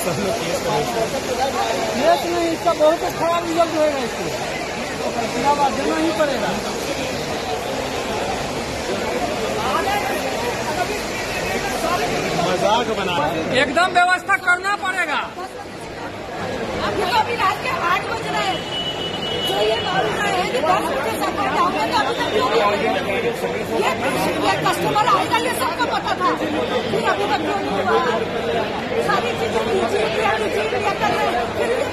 Case नहीं, इसका बहुत खराब रिजल्ट होगा। इसको इलाहाबाद देना ही पड़ेगा। मजाक बना एकदम व्यवस्था करना पड़ेगा। अब अभी रात के 8 बज रहे हैं, जो ये मालूम है कि 10 बजे तक ये कस्टमर आएगा, ये सबको पता था। फिर अभी तक क्यों नहीं हुआ? सारी चीजें लीजिए, फिर ये